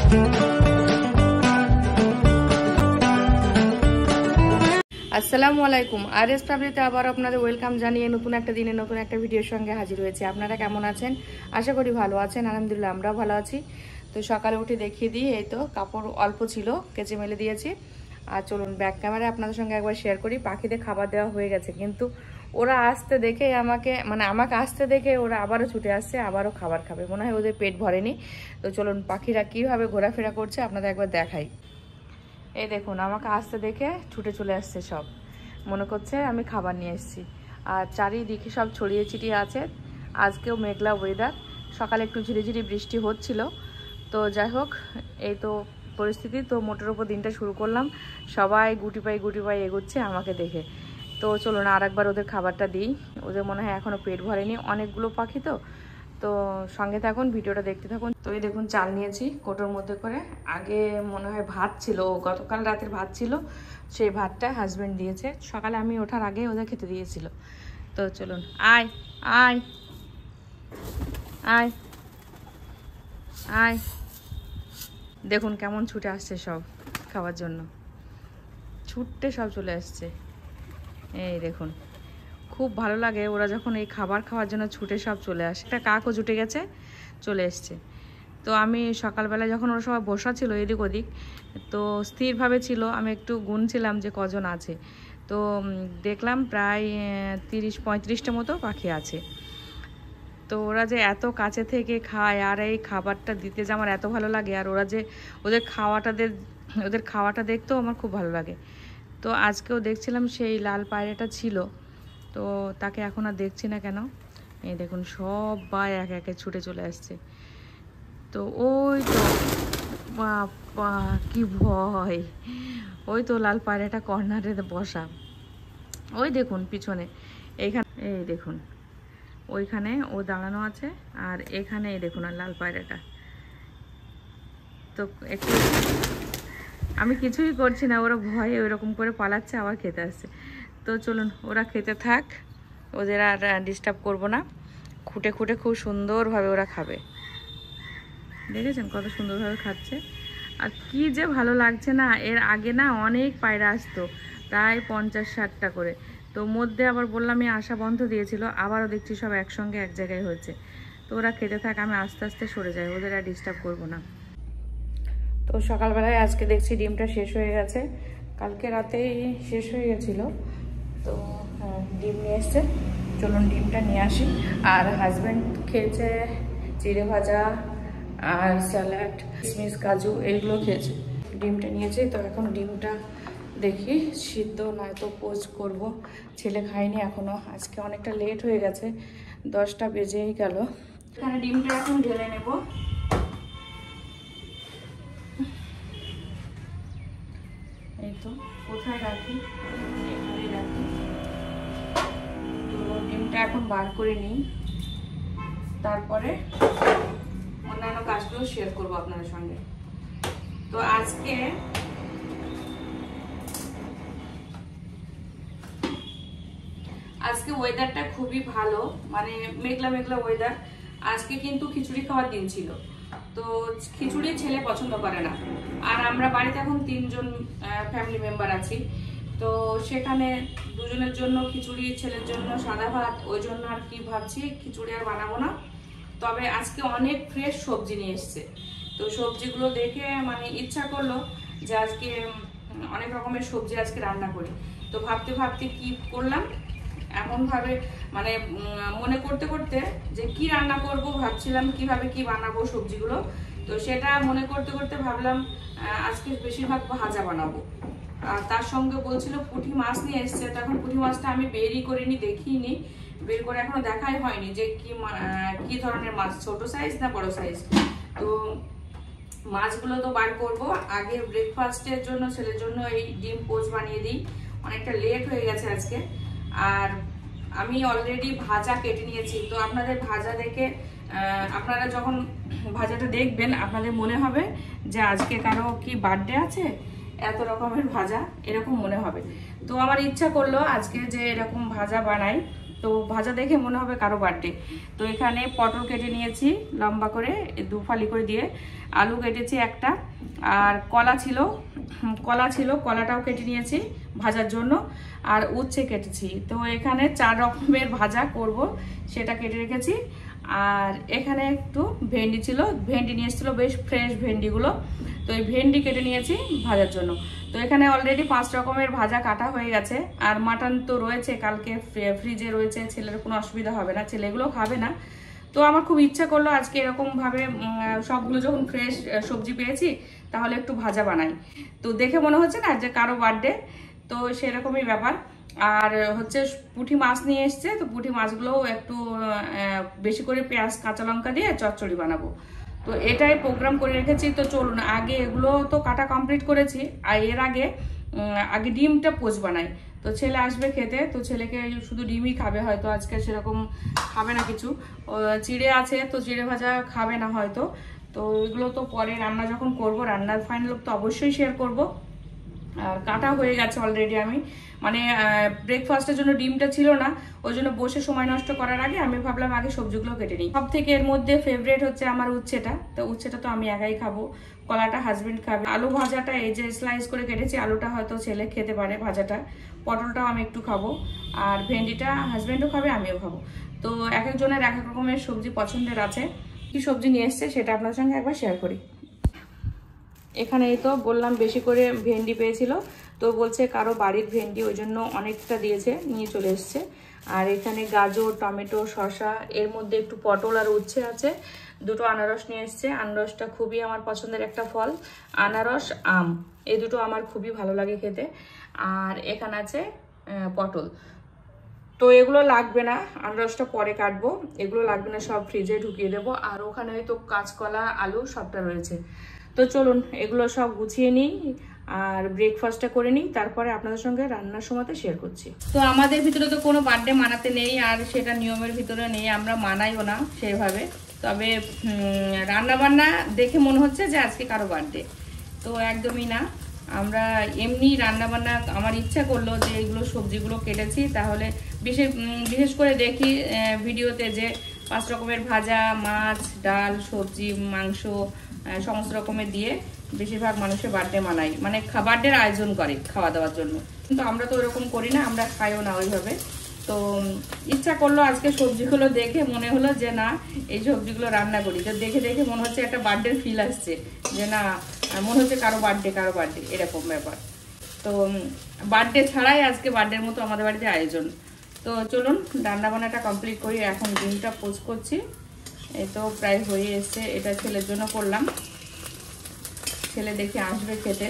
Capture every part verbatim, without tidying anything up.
আসসালামু আলাইকুম। আর এস ফ্যামিলিতে আবার আপনাদের ওয়েলকাম জানিয়ে নতুন একটা দিনে নতুন একটা ভিডিওর সঙ্গে হাজির হয়েছে। আপনারা কেমন আছেন? আশা করি ভালো আছেন। আলহামদুলিল্লাহ আমরাও ভালো আছি। তো সকালে উঠে দেখিয়ে দিই, এই তো কাপড় অল্প ছিল, কেচে মেলে দিয়েছি। আর চলুন ব্যাক ক্যামেরায় আপনাদের সঙ্গে একবার শেয়ার করি। পাখিদের খাবার দেওয়া হয়ে গেছে, কিন্তু ওরা আসতে দেখে আমাকে মানে আমাকে আসতে দেখে ওরা আবারও ছুটে আসছে, আবারও খাবার খাবে। মনে হয় ওদের পেট ভরেনি। তো চলুন পাখিরা কীভাবে ঘোরাফেরা করছে আপনাদের একবার দেখাই। এই দেখুন, আমাকে আসতে দেখে ছুটে চলে আসছে সব, মনে করছে আমি খাবার নিয়ে এসেছি। আর চারিদিকে সব ছড়িয়ে ছিটিয়ে আছে। আজকেও মেঘলা ওয়েদার, সকালে একটু ঝিরিঝিরি বৃষ্টি হচ্ছিল। তো যাই হোক, এই তো পরিস্থিতি। তো মোটের ওপর দিনটা শুরু করলাম, সবাই গুটি পাই গুটি পাই এগোচ্ছে আমাকে দেখে। তো চলুন আর একবার ওদের খাবারটা দিই। ওদের মনে হয় এখনও পেট ভরেনি, অনেকগুলো পাখি তো। তো সঙ্গে থাকুন, ভিডিওটা দেখতে থাকুন। তো এই দেখুন চাল নিয়েছি কোটোর মধ্যে করে। আগে মনে হয় ভাত ছিল, গতকাল রাতের ভাত ছিল, সেই ভাতটা হাজব্যান্ড দিয়েছে। সকালে আমি ওঠার আগে ওদের খেতে দিয়েছিল। তো চলুন, আয় আয় আয় আয়। দেখুন কেমন ছুটে আসছে সব খাওয়ার জন্য, ছুটতে সব চলে আসছে। এই দেখুন, খুব ভালো লাগে ওরা যখন এই খাবার খাওয়ার জন্য ছুটে সব চলে আসে। একটা কাকও জুটে গেছে, চলে এসছে। তো আমি সকালবেলা যখন ওরা সবাই বসা ছিল এদিক ওদিক, তো স্থিরভাবে ছিল, আমি একটু গুনছিলাম যে কজন আছে। তো দেখলাম প্রায় তিরিশ পঁয়ত্রিশটা মতো পাখি আছে। তো ওরা যে এত কাছে থেকে খায়, আর এই খাবারটা দিতে যে আমার এত ভালো লাগে, আর ওরা যে ওদের খাওয়াটা ওদের খাওয়াটা দেখতেও আমার খুব ভালো লাগে। তো আজকেও দেখছিলাম সেই লাল পায়রাটা ছিল, তো তাকে এখন আর দেখছি না কেন। এই দেখুন সবাই একে একে ছুটে চলে আসছে। তো ওই তো বাবা কি ভয়, ওই তো লাল পায়রাটা কর্নারে বসা, ওই দেখুন পিছনে এইখানে, এই দেখুন ওইখানে ও দাঁড়ানো আছে, আর এখানে এই দেখুন আর লাল পায়রাটা। তো একটু আমি কিছুই করছি না, ওরা ভয়ে ওইরকম করে পালাচ্ছে, আবার খেতে আসছে। তো চলুন ওরা খেতে থাক, ওদের আর ডিস্টার্ব করব না। খুঁটে খুঁটে খুব সুন্দরভাবে ওরা খাবে। দেখেছেন কত সুন্দরভাবে খাচ্ছে, আর কি যে ভালো লাগছে না। এর আগে না অনেক পায়রা আসতো, প্রায় পঞ্চাশ ষাটটা করে। তো মধ্যে আবার বললাম আমি আসা বন্ধ দিয়েছিল, আবারও দেখছি সব একসঙ্গে এক জায়গায় হয়েছে। তো ওরা খেতে থাক, আমি আস্তে আস্তে সরে যাই, ওদের আর ডিস্টার্ব করবো না। তো সকালবেলায় আজকে দেখছি ডিমটা শেষ হয়ে গেছে, কালকে রাতেই শেষ হয়ে গেছিলো। তো ডিম নিয়ে এসছে, চলুন ডিমটা নিয়ে আসি। আর হাজব্যান্ড খেয়েছে চিড়ে ভাজা আর স্যালাড, কিশমিশ কাজু এইগুলো খেয়েছে। ডিমটা নিয়েছে, তো এখন ডিমটা দেখি সিদ্ধ নয়তো পোস্ট করব। ছেলে খায়নি এখনো, আজকে অনেকটা লেট হয়ে গেছে, দশটা বেজেই গেল। এখানে ডিমটা এখন ঢেলে নেব। এই তো কোথায় রাখি, এখানে রাখি। তো ডিমটা এখন বার করে নিই, তারপরে অন্যান্য কাজগুলো শেয়ার করবো আপনাদের সঙ্গে। তো আজকে আজকে ওয়েদারটা খুবই ভালো, মানে মেঘলা মেঘলা ওয়েদার। আজকে কিন্তু খিচুড়ি খাওয়ার দিন ছিল, তো খিচুড়ি ছেলে পছন্দ করে না। আর আমরা বাড়িতে এখন তিনজন ফ্যামিলি মেম্বার আছি, তো সেখানে দুজনের জন্য খিচুড়ি, ছেলের জন্য সাদা ভাত। ওই জন্য আর কি ভাবছি খিচুড়ি আর বানাবো না। তবে আজকে অনেক ফ্রেশ সবজি নিয়ে এসছে, তো সবজিগুলো দেখে মানে ইচ্ছা করলো যে আজকে অনেক রকমের সবজি আজকে রান্না করি। তো ভাবতে ভাবতে কি করলাম, এমনভাবে মানে মনে করতে করতে যে কি রান্না করব, ভাবছিলাম কিভাবে কি বানাবো সবজিগুলো। তো সেটা মনে করতে করতে ভাবলাম আজকে বেশিরভাগ ভাজা বানাবো। আর তার সঙ্গে বলছিল পুঁটি মাছ নিয়ে এসছে, তখন পুঁটি মাছটা আমি বেরই করিনি, দেখিনি, বের করে এখনো দেখাই হয়নি যে কি কি ধরনের মাছ, ছোট সাইজ না বড় সাইজ। তো মাছগুলো তো বার করব। আগে ব্রেকফাস্টের জন্য ছেলের জন্য এই ডিম পোস্ট বানিয়ে দিই, অনেকটা লেট হয়ে গেছে আজকে। আর আমি অলরেডি ভাজা কেটে নিয়েছি। তো আপনাদের ভাজা দেখে আপনারা যখন ভাজাটা দেখবেন আপনাদের মনে হবে যে আজকে কারো কি বার্থডে আছে, এত রকমের ভাজা এরকম মনে হবে। তো আমার ইচ্ছা করলো আজকে যে এরকম ভাজা বানাই, তো ভাজা দেখে মনে হবে কারো বার্থডে। তো এখানে পটল কেটে নিয়েছি লম্বা করে দু ফালি করে দিয়ে, আলু কেটেছি একটা, আর কলা ছিল কলা ছিল কলাটাও কেটে নিয়েছি ভাজার জন্য, আর উচ্ছে কেটেছি। তো এখানে চার রকমের ভাজা করব সেটা কেটে রেখেছি। আর এখানে একটু ভেন্ডি ছিল, ভেন্ডি নিয়ে এসেছিলো বেশ ফ্রেশ ভেন্ডিগুলো, তো এই ভেন্ডি কেটে নিয়েছি ভাজার জন্য। তো এখানে অলরেডি পাঁচ রকমের ভাজা কাটা হয়ে গেছে। আর মাটন তো রয়েছে, কালকে ফ্রিজে রয়েছে, ছেলের কোনো অসুবিধা হবে না, ছেলেগুলো খাবে না। তো আমার খুব ইচ্ছা করলো আজকে এরকমভাবে সবগুলো যখন ফ্রেশ সবজি পেয়েছি তাহলে একটু ভাজা বানাই। তো দেখে মনে হচ্ছে না যে কারো বার্থডে, তো সেরকমই ব্যাপার। আর হচ্ছে পুঁটি মাছ নিয়ে এসছে, তো পুঁটি মাছগুলোও একটু বেশি করে পেঁয়াজ কাঁচা লঙ্কা দিয়ে চচ্চড়ি বানাবো। তো এটাই প্রোগ্রাম করে রেখেছি। তো চলুন আগে এগুলো তো কাটা কমপ্লিট করেছি, আর এর আগে আগে ডিমটা পোচ বানাই। তো ছেলে আসবে খেতে, তো ছেলেকে শুধু ডিমই খাবে, হয়তো আজকে সেরকম খাবে না কিছু, চিড়ে আছে তো চিড়ে ভাজা খাবে না হয়তো। তো এগুলো তো পরে রান্না যখন করব, রান্নার ফাইনাল তো অবশ্যই শেয়ার করব। আর কাটা হয়ে গেছে অলরেডি, আমি মানে ব্রেকফাস্টের জন্য ডিমটা ছিল না, ওই জন্য বসে সময় নষ্ট করার আগে আমি ভাবলাম আগে সবজিগুলো কেটে নিই। সব থেকে এর মধ্যে ফেভারিট হচ্ছে আমার উচ্ছেটা, তো উচ্ছেটা তো আমি একাই খাবো, কলাটা হাজবেন্ড খাবে। আলু ভাজাটা এই যে স্লাইস করে কেটেছি, আলুটা হয়তো ছেলে খেতে পারে ভাজাটা, পটলটাও আমি একটু খাবো, আর ভেন্ডিটা হাজবেন্ডও খাবে আমিও খাবো। তো এক একজনের এক এক রকমের সবজি পছন্দের আছে। কি সবজি নিয়ে এসছে সেটা আপনার সঙ্গে একবার শেয়ার করি। এখানে এই তো বললাম বেশি করে ভেন্ডি পেয়েছিল, তো বলছে কারো বাড়ির ভেন্ডি, ওই জন্য অনেকটা দিয়েছে, নিয়ে চলে এসছে। আর এখানে গাজর, টমেটো, শসা, এর মধ্যে একটু পটল আর উচ্ছে আছে। দুটো আনারস নিয়ে এসছে, আনারসটা খুবই আমার পছন্দের একটা ফল, আনারস আম এই দুটো আমার খুবই ভালো লাগে খেতে। আর এখানে আছে পটল। তো এগুলো লাগবে না, আনারসটা পরে কাটবো, এগুলো লাগবে না, সব ফ্রিজে ঢুকিয়ে দেবো। আর ওখানে তো কাঁচকলা, আলু সবটা রয়েছে। তো চলুন এগুলো সব গুছিয়ে নিই আর ব্রেকফাস্টটা করে নিই, তারপরে আপনাদের সঙ্গে রান্নার সময়তে শেয়ার করছি। তো আমাদের ভিতরে তো কোনো বার্থডে মানাতে নেই, আর সেটা নিয়মের ভিতরে নেই, আমরা মানাইও না সেভাবে। তবে রান্না বান্না দেখে মনে হচ্ছে যে আজকে কারো বার্থডে, তো একদমই না। আমরা এমনি রান্না বান্না, আমার ইচ্ছা করলো যে এইগুলো সবজিগুলো কেটেছি, তাহলে বিশেষ বিশেষ করে দেখি ভিডিওতে যে পাঁচ রকমের ভাজা, মাছ, ডাল, সবজি, মাংস সমস্ত রকমের দিয়ে বেশিরভাগ মানুষের বার্থডে মানায়, মানে বার্থডের আয়োজন করে খাওয়া দাওয়ার জন্য। কিন্তু আমরা তো ওরকম করি না, আমরা খাইও না ওইভাবে। তো ইচ্ছা করলো আজকে সবজিগুলো দেখে মনে হলো যে না এই সবজিগুলো রান্না করি। তো দেখে দেখে মনে হচ্ছে একটা বার্থডের ফিল আসছে, যে না মনে হচ্ছে কারো বার্থডে কারো বার্থডে এরকম ব্যাপার। তো বার্থডে ছাড়াই আজকে বার্থডের মতো আমাদের বাড়িতে আয়োজন। তো চলুন রান্না বান্নাটা কমপ্লিট করি। এখন ডিমটা পোস্ট করছি, এই তো প্রায় হয়ে এসছে। এটা ছেলের জন্য করলাম, ছেলে দেখে আসবে খেতে।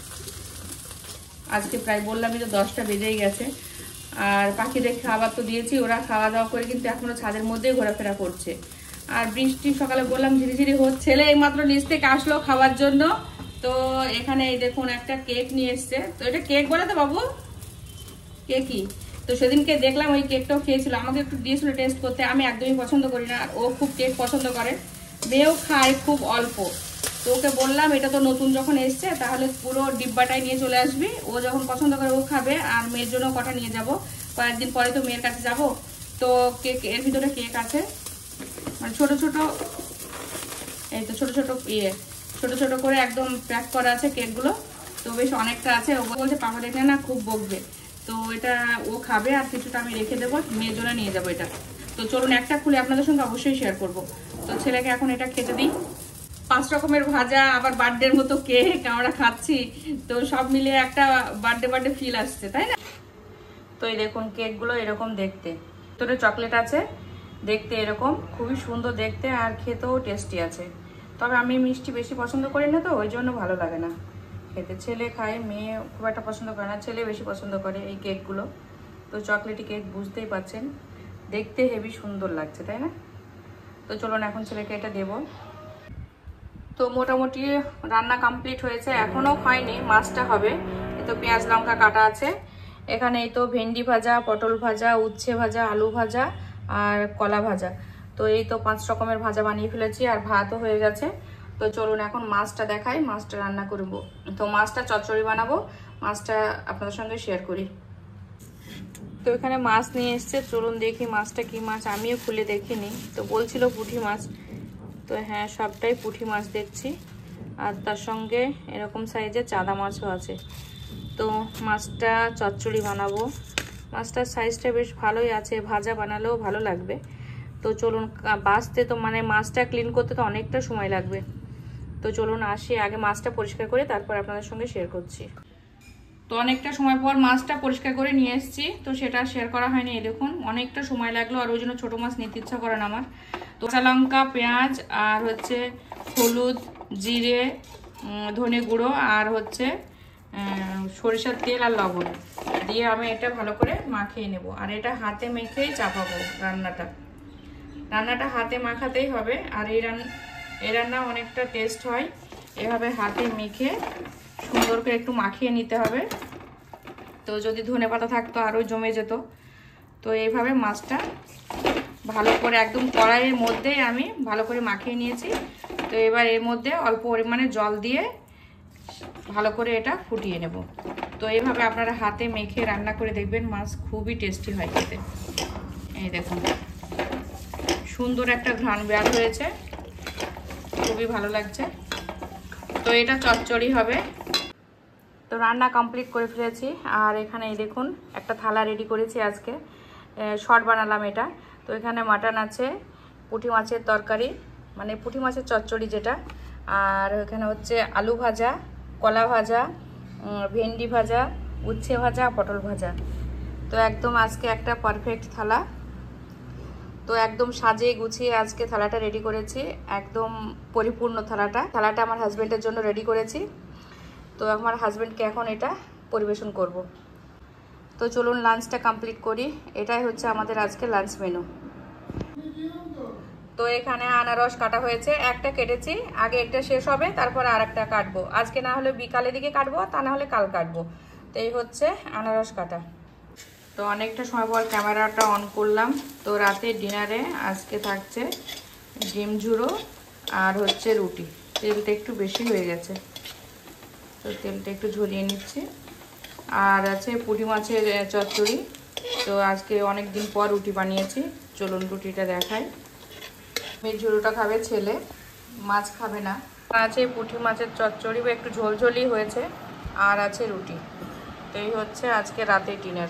আজকে প্রায় বললামই তো দশটা বেজেই গেছে। আর পাখিদের খাবার তো দিয়েছি, ওরা খাওয়া দাওয়া করে কিন্তু এখনো ছাদের মধ্যেই ঘোরাফেরা করছে। আর বৃষ্টি সকালে বললাম ঝিরিঝিরি হচ্ছে। ছেলে এইমাত্র নিচ থেকে আসলো খাওয়ার জন্য। তো এখানে এই দেখুন একটা কেক নিয়ে এসছে। তো এটা কেক বলে তো বাবু, কেকই। তো সেদিনকে দেখলাম ওই কেকটাও খেয়েছিল, আমাকে একটু দিয়েছিল টেস্ট করতে, আমি একদমই পছন্দ করি না, আর ও খুব কেক পছন্দ করে, মেয়েও খায় খুব অল্প। তো ওকে বললাম এটা তো নতুন যখন এসছে তাহলে পুরো ডিব্বাটাই নিয়ে চলে আসবি, ও যখন পছন্দ করে ও খাবে, আর মেয়ের জন্য কটা নিয়ে যাব, কয়েকদিন পরে তো মেয়ের কাছে যাব। তো কেক, এর ভিতরে কেক আছে, মানে ছোট ছোট, এই তো ছোট ছোট ইয়ে ছোট ছোট করে একদম প্যাক করা আছে কেকগুলো। তো বেশ অনেকটা আছে। ও বলছে পাপা দেখলে না খুব বকবে, তো এটা ও খাবে, আর কিছুটা আমি রেখে দেবো, মেয়ের জন্য নিয়ে যাবো এটা। তো চলুন একটা খুলে আপনাদের সঙ্গে অবশ্যই শেয়ার করব। তো ছেলেকে এখন এটা খেতে দিই। পাঁচ রকমের ভাজা, আবার বার্থডের মতো কেক আমরা খাচ্ছি, তো সব মিলিয়ে একটা বার্থডে বার্থডে ফিল আসছে, তাই না? তো এই দেখুন কেকগুলো এরকম দেখতে, ভিতরে চকলেট আছে, দেখতে এরকম খুবই সুন্দর দেখতে, আর খেতেও টেস্টি আছে। তবে আমি মিষ্টি বেশি পছন্দ করি না, তো ওই জন্য ভালো লাগে না খেতে। ছেলে খায়, মেয়ে খুব একটা পছন্দ করে না, ছেলে বেশি পছন্দ করে এই কেকগুলো। তো চকলেটি কেক বুঝতেই পাচ্ছেন, দেখতে হেভি সুন্দর লাগছে, তাই না? তো চলুন এখন ছেলেকে এটা দেবো। তো মোটামুটি রান্না কমপ্লিট হয়েছে, এখনো হয়নি, মাছটা হবে। এই তো পেঁয়াজ লঙ্কা কাটা আছে, এখানে এই তো ভেন্ডি ভাজা, পটল ভাজা, উচ্ছে ভাজা, আলু ভাজা আর কলা ভাজা। তো এই তো পাঁচ রকমের ভাজা বানিয়ে ফেলেছি, আর ভাতও হয়ে গেছে। তো চলুন এখন মাছটা দেখাই, মাছটা রান্না করব। তো মাছটা চচ্চড়ি বানাবো, মাছটা আপনাদের সঙ্গে শেয়ার করি। তো এখানে মাছ নিয়ে এসছে, চলুন দেখি মাছটা কি মাছ, আমিও খুলে দেখিনি। তো বলছিল পুঁটি মাছ, তো হ্যাঁ সবটাই পুঁটি মাছ দেখছি। আর তার সঙ্গে এরকম সাইজের চাদা মাছও আছে। তো মাছটা চচ্চড়ি বানাবো। মাছটার সাইজটা বেশ ভালোই আছে, ভাজা বানালেও ভালো লাগবে। তো চলুন, বাছতে তো মানে মাছটা ক্লিন করতে তো অনেকটা সময় লাগবে। তো চলুন আসি, আগে মাছটা পরিষ্কার করে তারপর আপনাদের সঙ্গে শেয়ার করছি। তো অনেকটা সময় পর মাছটা পরিষ্কার করে নিয়ে এসেছি, তো সেটা শেয়ার করা হয়নি। এই দেখুন অনেকটা সময় লাগলো, আর ওই জন্য ছোটো মাছ নিতে ইচ্ছা করে না আমার। তো কাঁচা লঙ্কা, পেঁয়াজ আর হচ্ছে হলুদ, জিরে, ধনে গুঁড়ো আর হচ্ছে সরিষার তেল আর লবণ দিয়ে আমি এটা ভালো করে মাখিয়ে নেব। আর এটা হাতে মেখেই চাপাবো রান্নাটা। রান্নাটা হাতে মাখাতেই হবে। আর এই রান্না এই রান্না অনেকটা টেস্ট হয়, এভাবে হাতে মেখে সুন্দর করে একটু মাখিয়ে নিতে হবে। তো যদি ধনেপাতা থাকতো আরও জমে যেত। তো এইভাবে মাছটা ভালো করে একদম কড়াইয়ের মধ্যেই আমি ভালো করে মাখিয়ে নিয়েছি। তো এবার এর মধ্যে অল্প পরিমাণে জল দিয়ে ভালো করে এটা ফুটিয়ে নেব। তো এইভাবে আপনারা হাতে মেখে রান্না করে দেখবেন, মাছ খুবই টেস্টি হয় খেতে। এই দেখুন সুন্দর একটা ঘ্রাণ বের হয়েছে, খুবই ভালো লাগছে। তো এটা চচ্চড়ি হবে। তো রান্না কমপ্লিট করে ফেলেছি। আর এখানে এই দেখুন একটা থালা রেডি করেছি, আজকে শর্ট বানালাম এটা। তো এখানে মাটন আছে, পুঁটি মাছের তরকারি মানে পুঁটি মাছের চচ্চড়ি যেটা, আর এখানে হচ্ছে আলু ভাজা, কলা ভাজা, ভেন্ডি ভাজা, উচ্ছে ভাজা, পটল ভাজা। তো একদম আজকে একটা পারফেক্ট থালা। তো একদম সাজিয়ে গুছিয়ে আজকে থালাটা রেডি করেছি, একদম পরিপূর্ণ থালাটা। থালাটা আমার হাজব্যান্ডের জন্য রেডি করেছি। তো আমার হাজব্যান্ডকে এখন এটা পরিবেশন করব। তো চলুন লাঞ্চটা কমপ্লিট করি। এটাই হচ্ছে আমাদের আজকে লাঞ্চ মেনু। তো এখানে আনারস কাটা হয়েছে, একটা কেটেছি, আগে একটা শেষ হবে তারপর আর একটা কাটবো। আজকে না হলে বিকালের দিকে কাটবো, তা না হলে কাল কাটবো। তো এই হচ্ছে আনারস কাটা। তো অনেকটা সময় পর ক্যামেরাটা অন করলাম। তো রাতের ডিনারে আজকে থাকছে ডিম ঝুড়ো আর হচ্ছে রুটি। তেলটা একটু বেশি হয়ে গেছে, তো তেলটা একটু ঝরিয়ে নিচ্ছি। আর আছে পুঁটি মাছের চচ্চড়ি। তো আজকে অনেক দিন পর রুটি বানিয়েছি, চলুন রুটিটা দেখাই। মেয়ের ঝুড়োটা খাবে ছেলে, মাছ খাবে না। আছে পুঁটি মাছের চচ্চড়ি, বা একটু ঝোলঝোলই হয়েছে, আর আছে রুটি। তো এই হচ্ছে আজকে রাতের ডিনার।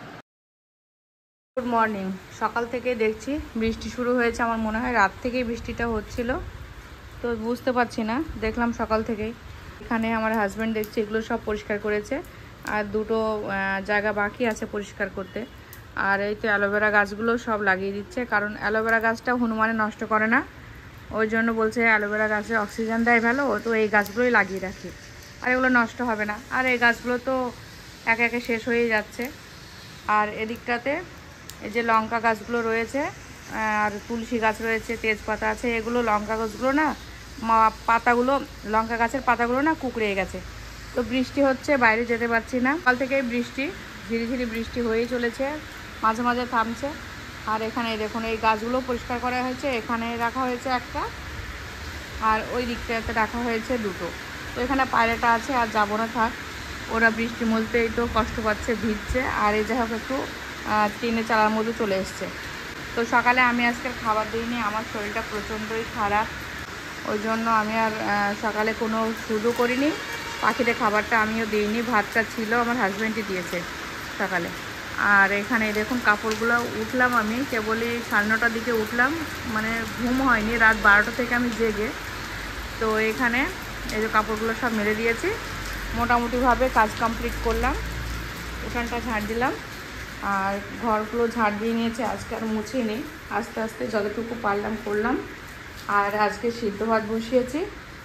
Good morning. সকাল থেকে দেখছি বৃষ্টি শুরু হয়েছে, আমার মনে হয় রাত থেকেই বৃষ্টিটা হচ্ছিল, তো বুঝতে পারছি না। দেখলাম সকাল থেকেই। এখানে আমার হাজব্যান্ড দেখছি এগুলো সব পরিষ্কার করেছে, আর দুটো জায়গা বাকি আছে পরিষ্কার করতে। আর এই তো অ্যালোভেরা গাছগুলো সব লাগিয়ে দিচ্ছে, কারণ অ্যালোভেরা গাছটা হনুমানে নষ্ট করে না, ওই জন্য বলছে অ্যালোভেরা গাছে অক্সিজেন দেয় ভালো, তো এই গাছগুলোই লাগিয়ে রাখি, আর এগুলো নষ্ট হবে না। আর এই গাছগুলো তো একে একে শেষ হয়ে যাচ্ছে। আর এদিকটাতে এই যে লঙ্কা গাছগুলো রয়েছে, আর তুলসী গাছ রয়েছে, তেজপাতা আছে, এগুলো লঙ্কা গাছগুলো না পাতাগুলো লঙ্কা গাছের পাতাগুলো না কুকড়ে গেছে। তো বৃষ্টি হচ্ছে, বাইরে যেতে পারছি না। কাল থেকেই বৃষ্টি, ঝিরিঝিরি বৃষ্টি হয়েই চলেছে, মাঝে মাঝে থামছে। আর এখানে দেখুন এই গাছগুলো পরিষ্কার করা হয়েছে, এখানে রাখা হয়েছে একটা, আর ওই দিকটাতে রাখা হয়েছে দুটো। তো এখানে পায়রাটা আছে, আর যাবো না, থাক। ওরা বৃষ্টি মধ্যেই তো কষ্ট পাচ্ছে, ভিজছে। আর এই যাই হোক একটু টিনে চালার মধ্যে চলে এসছে। তো সকালে আমি আজকে খাবার দিইনি, আমার শরীরটা প্রচণ্ডই খারাপ, ওই জন্য আমি আর সকালে কোনো শুরু করিনি। পাখিদের খাবারটা আমিও দিইনি, ভাতটা ছিল আমার হাজব্যান্ডই দিয়েছে সকালে। আর এখানে দেখুন কাপড়গুলো উঠলাম আমি কেবলই সাড়ে নটার দিকে উঠলাম, মানে ঘুম হয়নি, রাত বারোটা থেকে আমি জেগে। তো এখানে এই যে কাপড়গুলো সব মেলে দিয়েছি, মোটামুটিভাবে কাজ কমপ্লিট করলাম। উঠানটা ঝাড় দিলাম, আর ঘরগুলো ঝাড় দিয়ে নিয়েছে, আজকে আর মুছিনি, আস্তে আস্তে যতটুকু পারলাম করলাম। আর আজকে সিদ্ধ ভাত বসিয়েছি,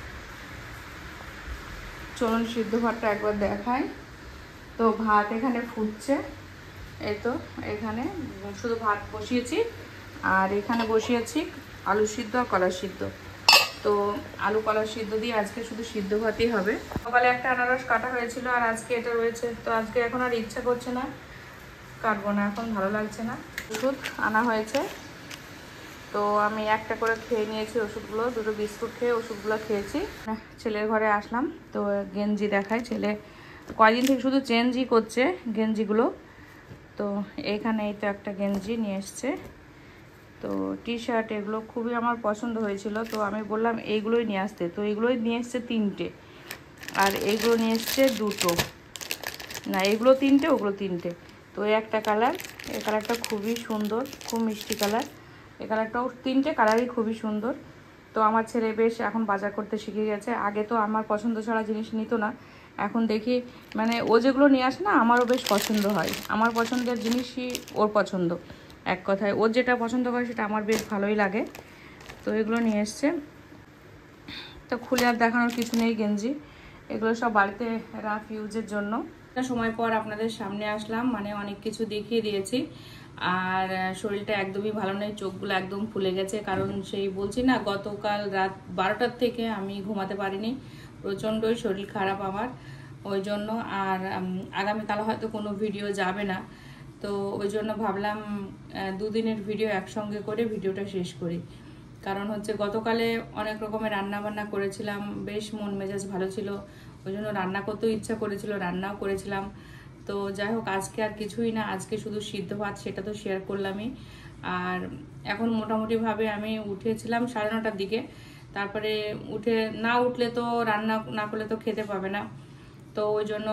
চলুন সিদ্ধ ভাতটা একবার দেখাই। তো ভাত এখানে ফুটছে, এই তো এখানে শুধু ভাত বসিয়েছি, আর এখানে বসিয়েছি আলু সিদ্ধ আর কলা সিদ্ধ। তো আলু কলা সিদ্ধ দিয়ে আজকে শুধু সিদ্ধ ভাতই হবে। সকালে একটা আনারস কাটা হয়েছিল, আর আজকে এটা রয়েছে। তো আজকে এখন আর ইচ্ছা করছে না, কাটবো না, এখন ভালো লাগছে না। ওষুধ আনা হয়েছে, তো আমি একটা করে খেয়ে নিয়েছি ওষুধগুলো, দুটো বিস্কুট খেয়ে ওষুধগুলো খেয়েছি। ছেলের ঘরে আসলাম, তো গেঞ্জি দেখায়। ছেলে কয়দিন থেকে শুধু চেঞ্জই করছে গেঞ্জিগুলো, তো এখানে এই তো একটা গেঞ্জি নিয়ে এসছে, তো টি শার্ট, এগুলো খুবই আমার পছন্দ হয়েছিল, তো আমি বললাম এইগুলোই নিয়ে আসতে, তো এইগুলোই নিয়ে এসছে তিনটে, আর এইগুলো নিয়ে এসছে দুটো, না এগুলো তিনটে ওগুলো তিনটে। তো এই একটা কালার, এই কালারটা খুবই সুন্দর, খুব মিষ্টি কালার, এই কালারটাও, তিনটে কালারই খুবই সুন্দর। তো আমার ছেলে বেশ এখন বাজার করতে শিখে গেছে, আগে তো আমার পছন্দ ছাড়া জিনিস নিত না, এখন দেখি মানে ও যেগুলো নিয়ে আসে না আমারও বেশ পছন্দ হয়, আমার পছন্দের জিনিসই ওর পছন্দ, এক কথায় ওর যেটা পছন্দ করে সেটা আমার বেশ ভালোই লাগে। তো এগুলো নিয়ে এসছে, তো খুলে আর দেখানোর কিছু নেই গেঞ্জি, এগুলো সব বাড়িতে রাফ ইউজের জন্য। একটা সময় পর আপনাদের সামনে আসলাম, মানে অনেক কিছু দেখিয়ে দিয়েছি, আর শরীরটা একদমই ভালো নেই, চোখগুলো একদম ফুলে গেছে, কারণ সেই বলছি না গতকাল রাত বারোটার থেকে আমি ঘুমাতে পারিনি, প্রচণ্ডই শরীর খারাপ আমার, ওই জন্য। আর আগামীকাল হয়তো কোনো ভিডিও যাবে না, তো ওই জন্য ভাবলাম দুদিনের ভিডিও একসঙ্গে করে ভিডিওটা শেষ করি, কারণ হচ্ছে গতকালে অনেক রকমের রান্না বান্না করেছিলাম, বেশ মন মেজাজ ভালো ছিল, ওই জন্য রান্না করতেও ইচ্ছা করেছিল, রান্নাও করেছিলাম। তো যাই হোক আজকে আর কিছুই না, আজকে শুধু সিদ্ধ ভাত, সেটা তো শেয়ার করলামই। আর এখন মোটামুটিভাবে আমি উঠেছিলাম সাড়ে নটার দিকে, তারপরে উঠে না উঠলে তো রান্না না করলে তো খেতে পাবে না, তো ওই জন্য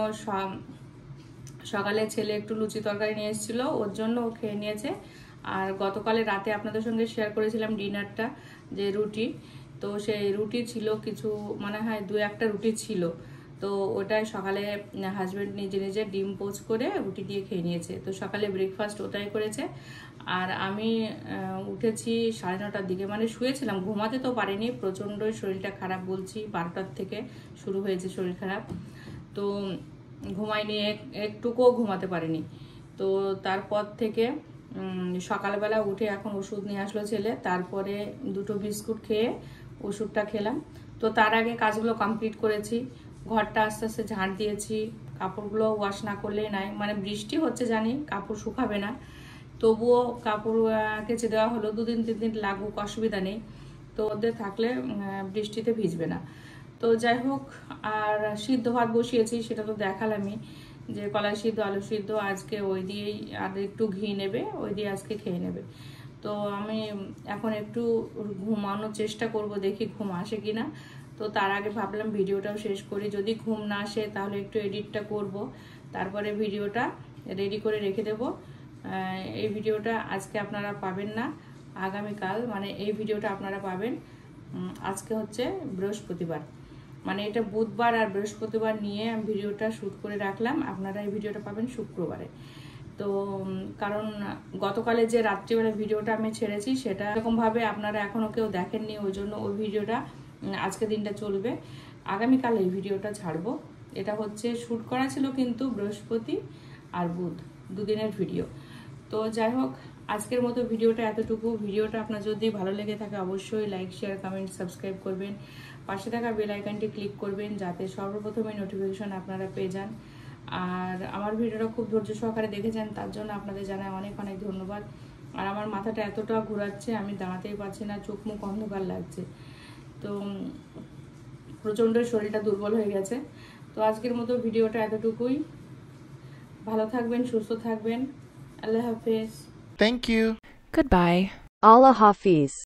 সকালে ছেলে একটু লুচি তরকারি নিয়ে এসেছিলো, ওর জন্য ও খেয়ে নিয়েছে। আর গতকালে রাতে আপনাদের সঙ্গে শেয়ার করেছিলাম ডিনারটা, যে রুটি, তো সেই রুটি ছিল কিছু, মনে হয় দু একটা রুটি ছিল, তো ওটাই সকালে হাজব্যান্ড নিজে নিজে ডিম পোচ করে রুটি দিয়ে খেয়ে নিয়েছে, তো সকালে ব্রেকফাস্ট ওটাই করেছে। আর আমি উঠেছি সাড়ে নটার দিকে, মানে শুয়েছিলাম, ঘুমাতে তো পারিনি, প্রচণ্ডই শরীরটা খারাপ, বলছি বারোটার থেকে শুরু হয়েছে শরীর খারাপ, তো ঘুমাইনি, একটুকুও ঘুমাতে পারিনি। তো তারপর থেকে সকালবেলা উঠে এখন ওষুধ নিয়ে আসলো ছেলে, তারপরে দুটো বিস্কুট খেয়ে ওষুধটা খেলাম। তো তার আগে কাজগুলো কমপ্লিট করেছি, ঘরটা আস্তে আস্তে ঝাড় দিয়েছি, কাপড়গুলো ওয়াশ না করলেই নাই, মানে বৃষ্টি হচ্ছে জানি, কাপড় শুকাবে না, তবুও কাপড় কেচে দেওয়া হলো, দুদিন তিন দিন লাগুক অসুবিধা নেই, তো ওদের থাকলে বৃষ্টিতে ভিজবে না। তো যাই হোক, আর সিদ্ধ ভাত বসিয়েছি, সেটা তো দেখালামই, যে কলাই সিদ্ধ আলু সিদ্ধ, আজকে ওই দিয়েই, আর একটু ঘি নেবে, ওই দিয়ে আজকে খেয়ে নেবে। তো আমি এখন একটু ঘুমানোর চেষ্টা করব, দেখি ঘুম আসে কিনা। তো তার আগে ভাবলাম ভিডিওটাও শেষ করি, যদি ঘুম না আসে তাহলে একটু এডিটটা করব, তারপরে ভিডিওটা রেডি করে রেখে দেব। এই ভিডিওটা আজকে আপনারা পাবেন না, আগামীকাল, মানে এই ভিডিওটা আপনারা পাবেন, আজকে হচ্ছে বৃহস্পতিবার, মানে এটা বুধবার আর বৃহস্পতিবার নিয়ে আমি ভিডিওটা শ্যুট করে রাখলাম, আপনারা এই ভিডিওটা পাবেন শুক্রবারে। তো কারণ গতকালে যে রাত্রিবেলা ভিডিওটা আমি ছেড়েছি সেটা এরকমভাবে আপনারা এখনও কেউ দেখেননি, ওই জন্য ওই ভিডিওটা আজকে দিনটা চলবে, আগামীকাল এই ভিডিওটা ছাড়বো। এটা হচ্ছে শ্যুট করা ছিল কিন্তু বৃহস্পতি আর বুধ দুদিনের ভিডিও। তো যাই হোক আজকের মতো ভিডিওটা এতটুকু। ভিডিওটা আপনার যদি ভালো লেগে থাকে অবশ্যই লাইক শেয়ার কমেন্ট সাবস্ক্রাইব করবেন, পাশে থাকা বেল আইকনটি ক্লিক করবেন যাতে সর্বপ্রথমে নোটিফিকেশন আপনারা পেয়ে যান। আর আমার ভিডিওটা খুব ধৈর্য সহকারে দেখেছেন, তার জন্য আপনাদের জানাই অনেক অনেক ধন্যবাদ। আর আমার মাথাটা এতটা ঘোরাচ্ছে, আমি দাঁড়াতেই পারছি না, চোখ মুখ অন্ধকার লাগছে, তো প্রচণ্ড শরীরটা দুর্বল হয়ে গেছে। তো আজকের মতো ভিডিওটা এতটুকুই, ভালো থাকবেন, সুস্থ থাকবেন, আল্লাহ হাফেজ। Thank you. Goodbye. Allah Hafiz.